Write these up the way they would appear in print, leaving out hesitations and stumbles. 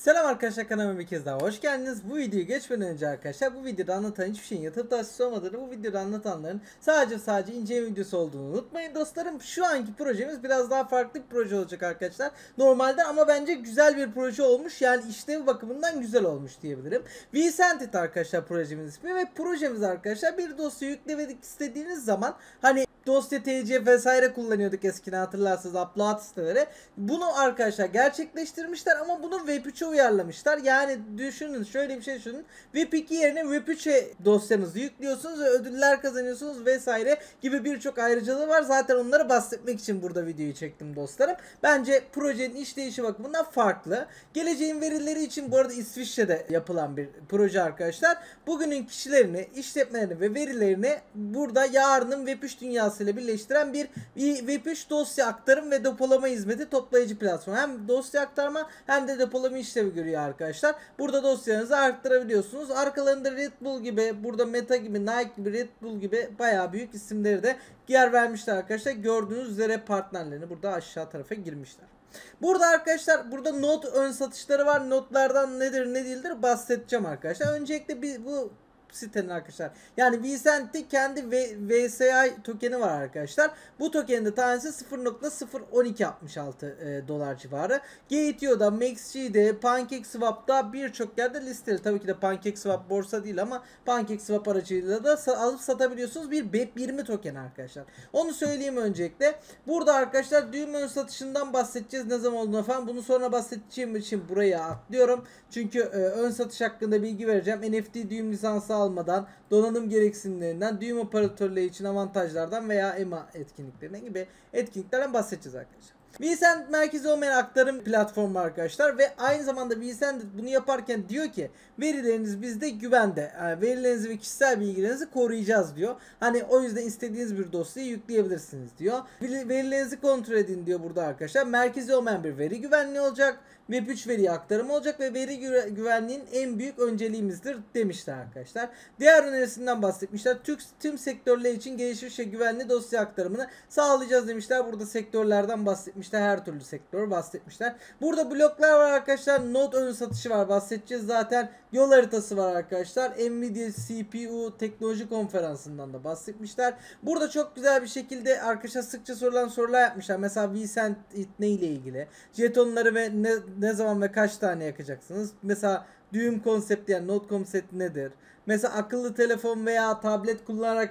Selam arkadaşlar, kanalıma bir kez daha hoş geldiniz. Bu videoyu geçmeden önce arkadaşlar, bu videoda anlatan hiçbir şeyin yatırım tavsiyesi olmadığını, bu videoda anlatanların sadece inceleme videosu olduğunu unutmayın dostlarım. Şu anki projemiz biraz daha farklı bir proje olacak arkadaşlar normalden, ama bence güzel bir proje olmuş. Yani işlevi bakımından güzel olmuş diyebilirim. vSendit arkadaşlar projemizin ismi ve projemiz arkadaşlar, bir dosya yüklemek istediğiniz zaman hani dosya TC vesaire kullanıyorduk eskiden, hatırlarsınız, upload siteleri. Bunu arkadaşlar gerçekleştirmişler ama bunu Web3'e uyarlamışlar. Yani düşünün, şöyle bir şey düşünün. Web2 yerine Web3'e dosyanızı yüklüyorsunuz ve ödüller kazanıyorsunuz vesaire gibi birçok ayrıcalığı var. Zaten onları bahsetmek için burada videoyu çektim dostlarım. Bence projenin işleyişi bakımından farklı. Geleceğin verileri için bu arada İsviçre'de yapılan bir proje arkadaşlar. Bugünün kişilerini, işletmelerini ve verilerini burada yarının Web3 dünyasıyla birleştiren bir Web3 dosya aktarım ve depolama hizmeti toplayıcı platform. Hem dosya aktarma hem de depolama işlevi görüyor arkadaşlar. Burada dosyanızı arttırabiliyorsunuz. Arkalarında Red Bull gibi, burada Meta gibi, Nike gibi, Red Bull gibi bayağı büyük isimleri de yer vermişler arkadaşlar. Gördüğünüz üzere partnerlerini burada aşağı tarafa girmişler. Burada arkadaşlar, burada not ön satışları var. Notlardan nedir ne değildir bahsedeceğim arkadaşlar. Öncelikle bu sitenin arkadaşlar, yani vSendit'te kendi VSI tokeni var arkadaşlar. Bu tokenin de tanesi 0.01266 dolar civarı. Gateio'da, MaxG'de, PancakeSwap'ta birçok yerde listeli. Tabii ki de PancakeSwap borsa değil ama PancakeSwap aracılığıyla da alıp satabiliyorsunuz. Bir BEP20 token arkadaşlar. Onu söyleyeyim öncelikle. Burada arkadaşlar düğüm ön satışından bahsedeceğiz. Ne zaman olduğunu falan. Bunu sonra bahsedeceğim için buraya atlıyorum. Çünkü ön satış hakkında bilgi vereceğim. NFT düğüm lisansı almadan, donanım gereksinimlerinden, düğüm operatörleri için avantajlardan veya EMA etkinliklerine gibi etkinliklerden bahsedeceğiz arkadaşlar. vSendit merkezi olmayan aktarım platformu arkadaşlar ve aynı zamanda vSendit bunu yaparken diyor ki verileriniz bizde güvende. Yani verilerinizi ve kişisel bilgilerinizi koruyacağız diyor. Hani o yüzden istediğiniz bir dosyayı yükleyebilirsiniz diyor. Verilerinizi kontrol edin diyor burada arkadaşlar. Merkezi olmayan bir veri güvenliği olacak. Web3 veri aktarımı olacak ve veri güvenliğinin en büyük önceliğimizdir demişler arkadaşlar. Diğer önerisinden bahsetmişler. Tüm sektörler için gelişmiş ve güvenli dosya aktarımını sağlayacağız demişler. Burada sektörlerden bahsetmişler. Her türlü sektör bahsetmişler. Burada bloklar var arkadaşlar. Node ön satışı var. Bahsedeceğiz zaten. Yol haritası var arkadaşlar. Nvidia CPU teknoloji konferansından da bahsetmişler. Burada çok güzel bir şekilde arkadaşlar sıkça sorulan sorular yapmışlar. Mesela vSendit ne ile ilgili? Jetonları ve ne zaman ve kaç tane yakacaksınız? Mesela düğüm konsepti, yani node konsepti nedir? Mesela akıllı telefon veya tablet kullanarak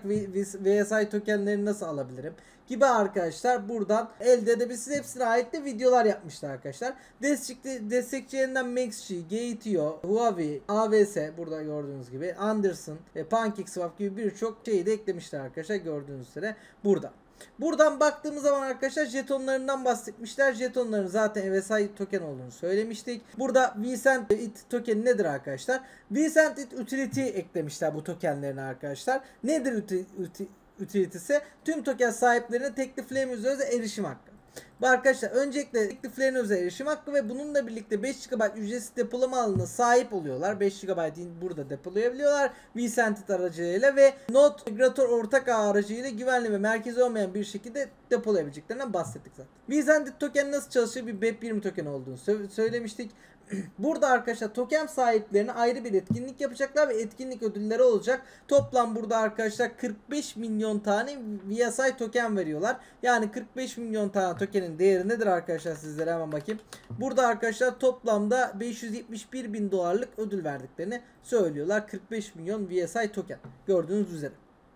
VSI tokenlerini nasıl alabilirim? Gibi arkadaşlar buradan elde edebilirsiniz. Hepsine ait de videolar yapmışlar arkadaşlar. Destekçilerinden MaxG, Gateio, Huawei, AWS burada gördüğünüz gibi, Anderson, PancakeSwap gibi birçok şeyi de eklemişler arkadaşlar, gördüğünüz üzere burada. Buradan baktığımız zaman arkadaşlar jetonlarından bahsetmişler. Jetonların zaten VSI token olduğunu söylemiştik. Burada vSendit tokeni nedir arkadaşlar? vSendit utility eklemişler bu tokenlerine arkadaşlar. Nedir utility'si? Tüm token sahiplerine tekliflerin üzerinde erişim hakkı. Bu arkadaşlar öncelikle tekliflerin özel erişim hakkı ve bununla birlikte 5 GB ücretsiz depolama alanına sahip oluyorlar. 5 GB burada depolayabiliyorlar vSendit aracılığıyla ve Node Migrator ortak ağ aracılığıyla güvenli ve merkezi olmayan bir şekilde depolayabileceklerinden bahsettik zaten. vSendit token nasıl çalışıyor? Bir BEP20 token olduğunu söylemiştik. Burada arkadaşlar token sahiplerine ayrı bir etkinlik yapacaklar ve etkinlik ödülleri olacak. Toplam burada arkadaşlar 45 milyon tane VSI token veriyorlar. Yani 45 milyon tane tokenin değeri nedir arkadaşlar, sizlere hemen bakayım. Burada arkadaşlar toplamda 571 bin dolarlık ödül verdiklerini söylüyorlar. 45 milyon VSI token gördüğünüz üzere.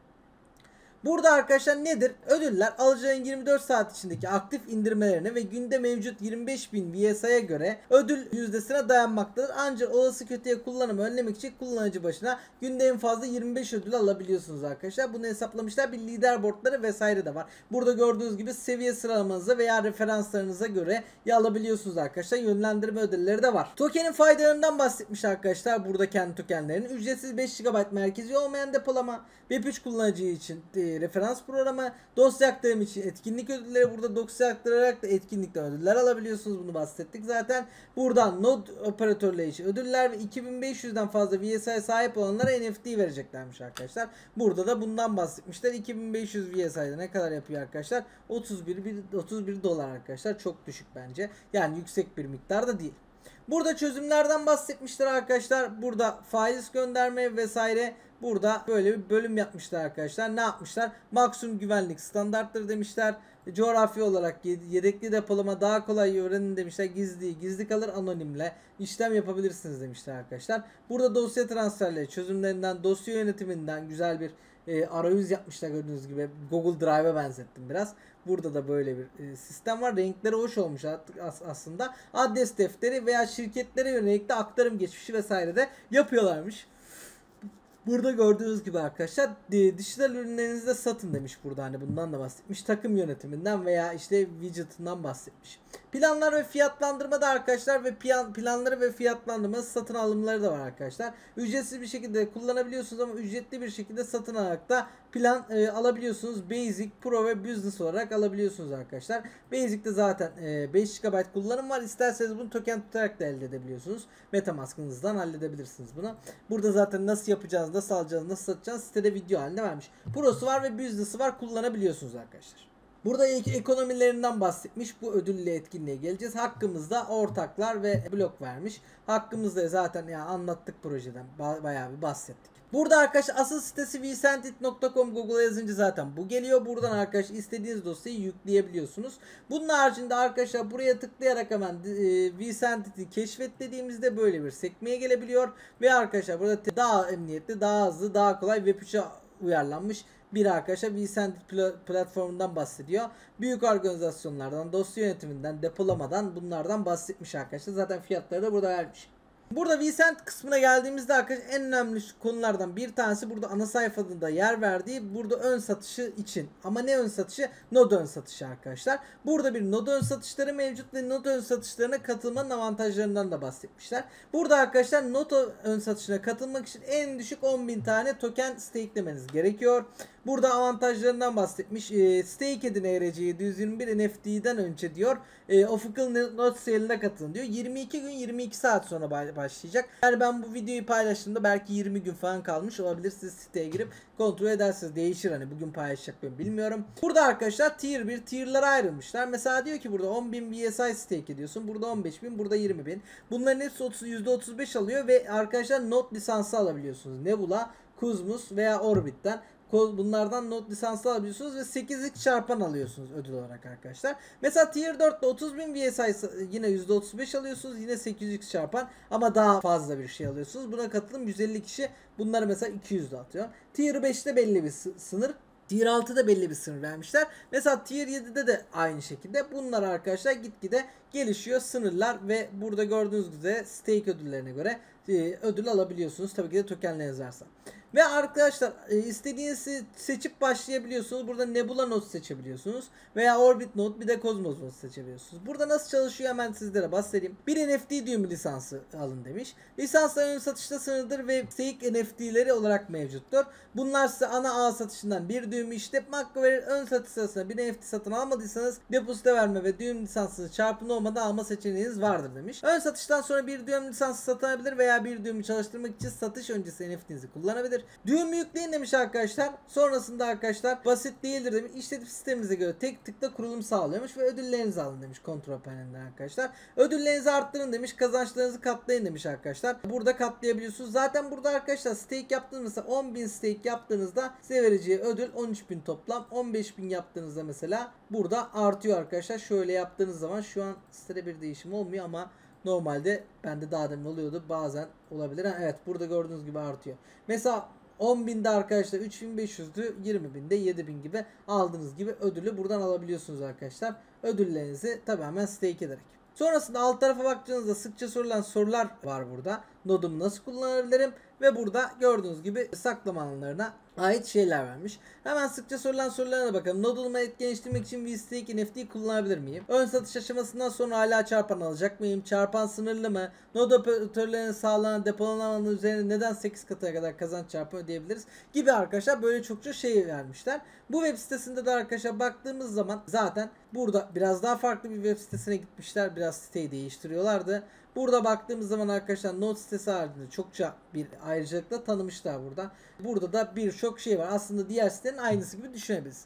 Burada arkadaşlar nedir? Ödüller alıcıların 24 saat içindeki aktif indirmelerine ve günde mevcut 25.000 VSI'ye göre ödül yüzdesine dayanmaktadır. Ancak olası kötüye kullanımı önlemek için kullanıcı başına günde en fazla 25 ödül alabiliyorsunuz arkadaşlar. Bunu hesaplamışlar. Bir leaderboardları vesaire de var. Burada gördüğünüz gibi seviye sıralamanıza veya referanslarınıza göre alabiliyorsunuz arkadaşlar. Yönlendirme ödülleri de var. Tokenin faydalarından bahsetmiş arkadaşlar. Burada kendi tokenlerinin ücretsiz 5 GB merkezi olmayan depolama, Web3 kullanıcı için referans programı, dosya aktarım için etkinlik ödülleri, burada dosya aktararak da etkinlikten ödüller alabiliyorsunuz. Bunu bahsettik zaten. Buradan node operatörleri için ödüller ve 2500'den fazla VSI sahip olanlara NFT vereceklermiş arkadaşlar. Burada da bundan bahsetmişler. 2500 VSI'de ne kadar yapıyor arkadaşlar? 31 dolar arkadaşlar. Çok düşük bence. Yani yüksek bir miktar da değil. Burada çözümlerden bahsetmişler arkadaşlar. Burada faiz gönderme vesaire. Burada böyle bir bölüm yapmışlar arkadaşlar. Ne yapmışlar? Maksimum güvenlik standartları demişler. Coğrafi olarak yedekli depolama daha kolay öğrenin demişler. Gizli kalır, anonimle işlem yapabilirsiniz demişler arkadaşlar. Burada dosya transferleri, çözümlerinden, dosya yönetiminden güzel bir arayüz yapmışlar gördüğünüz gibi. Google Drive'a benzettim biraz. Burada da böyle bir sistem var. Renkleri hoş olmuş aslında. Adres defteri veya şirketlere yönelik de aktarım geçmişi vesaire de yapıyorlarmış. Burada gördüğünüz gibi arkadaşlar dijital ürünlerinizi de satın demiş burada, hani bundan da bahsetmiş. Takım yönetiminden veya işte widget'ından bahsetmiş. Planlar ve fiyatlandırma da arkadaşlar ve planları ve fiyatlandırma satın alımları da var arkadaşlar. Ücretsiz bir şekilde kullanabiliyorsunuz ama ücretli bir şekilde satın alarak da plan alabiliyorsunuz. Basic, Pro ve Business olarak alabiliyorsunuz arkadaşlar. Basic'te zaten 5 GB kullanım var. İsterseniz bunu token tutarak da elde edebiliyorsunuz. MetaMask'ınızdan halledebilirsiniz bunu. Burada zaten nasıl yapacağız, nasıl alacağız, nasıl satacağız sitede video halinde vermiş. Pro'su var ve Business'ı var, kullanabiliyorsunuz arkadaşlar. Burada ekonomilerinden bahsetmiş. Bu ödülle etkinliğe geleceğiz. Hakkımızda ortaklar ve blok vermiş. Hakkımızda zaten ya anlattık, projeden bayağı bir bahsettik. Burada arkadaşlar asıl sitesi vsendit.com, Google'a yazınca zaten bu geliyor. Buradan arkadaşlar istediğiniz dosyayı yükleyebiliyorsunuz. Bunun haricinde arkadaşlar buraya tıklayarak hemen vsendit'i keşfet dediğimizde böyle bir sekmeye gelebiliyor. Ve arkadaşlar burada daha emniyetli, daha hızlı, daha kolay Web 3'e uyarlanmış bir arkadaşlar vSendit platformundan bahsediyor. Büyük organizasyonlardan, dosya yönetiminden, depolamadan, bunlardan bahsetmiş arkadaşlar. Zaten fiyatları da burada vermiş. Burada vSendit kısmına geldiğimizde arkadaşlar en önemli konulardan bir tanesi burada ana sayfada yer verdiği burada ön satışı için. Ama ne ön satışı? Node ön satışı arkadaşlar. Burada bir Node ön satışları mevcut ve Node ön satışlarına katılmanın avantajlarından da bahsetmişler. Burada arkadaşlar Node ön satışına katılmak için en düşük 10.000 tane token stakelemeniz gerekiyor. Burada avantajlarından bahsetmiş. Stake edin ERC721 NFT'den önce diyor. Official Node Sale'ine katılın diyor. 22 gün 22 saat sonra başlayacak. Yani ben bu videoyu paylaştığımda belki 20 gün falan kalmış olabilir. Siz siteye girip kontrol edersiniz. Değişir, hani bugün paylaşacak mı bilmiyorum. Burada arkadaşlar tier 1 tier'lara ayrılmışlar. Mesela diyor ki burada 10.000 BSI stake ediyorsun. Burada 15.000, burada 20.000. Bunların hepsi %35 alıyor ve arkadaşlar Node lisansı alabiliyorsunuz. Nebula, Cosmos veya Orbit'ten. Bunlardan Node lisansı alabiliyorsunuz ve 8x çarpan alıyorsunuz ödül olarak arkadaşlar. Mesela Tier 4'te 30.000 VSI yine %35 alıyorsunuz. Yine 8x çarpan ama daha fazla bir şey alıyorsunuz. Buna katılım 150 kişi. Bunları mesela 200 de atıyor. Tier 5'te belli bir sınır. Tier 6'da belli bir sınır vermişler. Mesela Tier 7'de de aynı şekilde. Bunlar arkadaşlar gitgide gelişiyor sınırlar ve burada gördüğünüz gibi stake ödüllerine göre ödül alabiliyorsunuz. Tabii ki de tokenleriniz varsa. Ve arkadaşlar istediğinizi seçip başlayabiliyorsunuz. Burada Nebula Node seçebiliyorsunuz. Veya Orbit Node, bir de Cosmos Node seçebiliyorsunuz. Burada nasıl çalışıyor hemen sizlere bahsedeyim. Bir NFT düğümü lisansı alın demiş. Lisanslar ön satışta sınırlıdır ve stake NFT'leri olarak mevcuttur. Bunlar size ana ağ satışından bir düğümü işletme hakkı verir. Ön satış sırasında bir NFT satın almadıysanız depozito verme ve düğüm lisansını çarpımlı olmadan alma seçeneğiniz vardır demiş. Ön satıştan sonra bir düğüm lisansı satın alabilir veya bir düğümü çalıştırmak için satış öncesi NFT'nizi kullanabilir. Düğümü yükleyin demiş arkadaşlar. Sonrasında arkadaşlar basit değildir demiş. İşletim sistemimize göre tek tıkla kurulum sağlıyormuş ve ödüllerinizi alın demiş kontrol panelinden arkadaşlar. Ödüllerinizi arttırın demiş. Kazançlarınızı katlayın demiş arkadaşlar. Burada katlayabiliyorsunuz. Zaten burada arkadaşlar stake yaptığınızda 10.000 stake yaptığınızda size vereceği ödül 13.000 toplam. 15.000 yaptığınızda mesela burada artıyor arkadaşlar. Şöyle yaptığınız zaman şu an sitede bir değişim olmuyor ama normalde bende daha demin oluyordu. Bazen olabilir. Evet, burada gördüğünüz gibi artıyor. Mesela 10.000'de arkadaşlar 3.500'dü, 20.000'de 7.000 gibi aldığınız gibi ödülü buradan alabiliyorsunuz arkadaşlar. Ödüllerinizi tamamen stake ederek. Sonrasında alt tarafa baktığınızda sıkça sorulan sorular var burada. Nodumu nasıl kullanabilirim? Ve burada gördüğünüz gibi saklama alanlarına ait şeyler vermiş. Hemen sıkça sorulan sorularına bakalım. Nodumu etkinleştirmek için VStake NFT kullanabilir miyim? Ön satış aşamasından sonra hala çarpan alacak mıyım? Çarpan sınırlı mı? Node operatörlerine sağlanan depolanan alanın üzerine neden 8 katına kadar kazanç çarpı ödeyebiliriz? Gibi arkadaşlar böyle çokça şey vermişler. Bu web sitesinde de arkadaşlar baktığımız zaman zaten burada biraz daha farklı bir web sitesine gitmişler. Biraz siteyi değiştiriyorlardı. Burada baktığımız zaman arkadaşlar Node sitesi haricinde çokça bir ayrıcalıkla tanımışlar burada. Burada da birçok şey var. Aslında diğer sitenin aynısı gibi düşünebilirsiniz.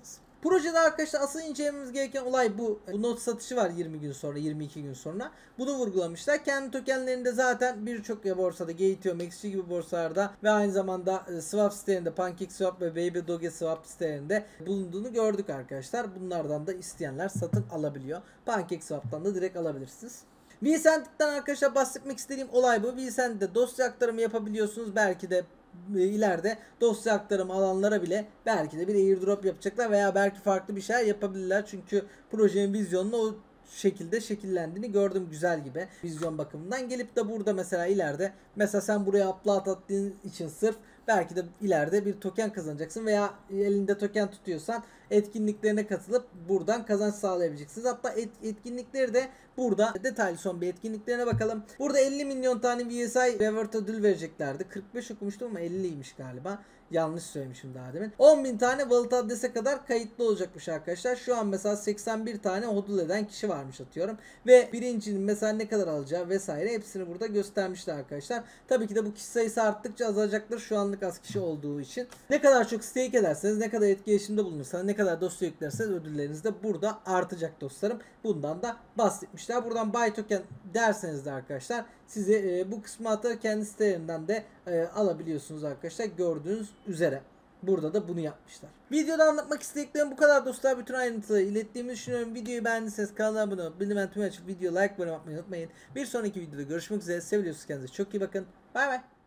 Projede arkadaşlar asıl incelememiz gereken olay bu. Bu not satışı var 20 gün sonra, 22 gün sonra. Bunu vurgulamışlar. Kendi tokenlerinde zaten birçok borsada, Gate.io, MaxC gibi borsalarda ve aynı zamanda swap sitelerinde, PancakeSwap ve Baby Doge Swap sitelerinde bulunduğunu gördük arkadaşlar. Bunlardan da isteyenler satın alabiliyor. PancakeSwap'tan da direkt alabilirsiniz. Vsend'den arkadaşlar bahsetmek istediğim olay bu. Vsend'de dosya aktarımı yapabiliyorsunuz. Belki de ileride dosya aktarımı alanlara bile belki de bir airdrop yapacaklar veya belki farklı bir şeyler yapabilirler. Çünkü projenin vizyonunu o şekilde şekillendiğini gördüm, güzel gibi vizyon bakımından. Gelip de burada mesela ileride sen buraya upload attığın için sırf belki de ileride bir token kazanacaksın veya elinde token tutuyorsan etkinliklerine katılıp buradan kazanç sağlayabileceksiniz. Hatta etkinlikleri de burada detaylı son bir etkinliklerine bakalım. Burada 50 milyon tane VSI reward ödül vereceklerdi. 45 okumuştum ama 50'ymiş galiba. Yanlış söylemişim daha demin. 10.000 tane wallet adrese kadar kayıtlı olacakmış arkadaşlar. Şu an mesela 81 tane hodl eden kişi varmış atıyorum. Ve birincinin mesela ne kadar alacağı vesaire hepsini burada göstermişler arkadaşlar. Tabii ki de bu kişi sayısı arttıkça azalacaktır. Şu anlık az kişi olduğu için. Ne kadar çok stake ederseniz, ne kadar etkileşimde bulunursanız, ne kadar dosya yüklerseniz ödülleriniz de burada artacak dostlarım. Bundan da bahsetmişler. Buradan buy token derseniz de arkadaşlar sizi bu kısmı atar kendi sitelerinden de alabiliyorsunuz arkadaşlar. Gördüğünüz üzere. Burada da bunu yapmışlar. Videoda anlatmak istediklerim bu kadar dostlar. Bütün ayrıntıları ilettiğimi düşünüyorum. Videoyu beğendiyseniz kanala abone olup bildirim tümünü açıp video like bölümü atmayı unutmayın. Bir sonraki videoda görüşmek üzere. Seviyorsunuz, kendinize çok iyi bakın. Bay bay.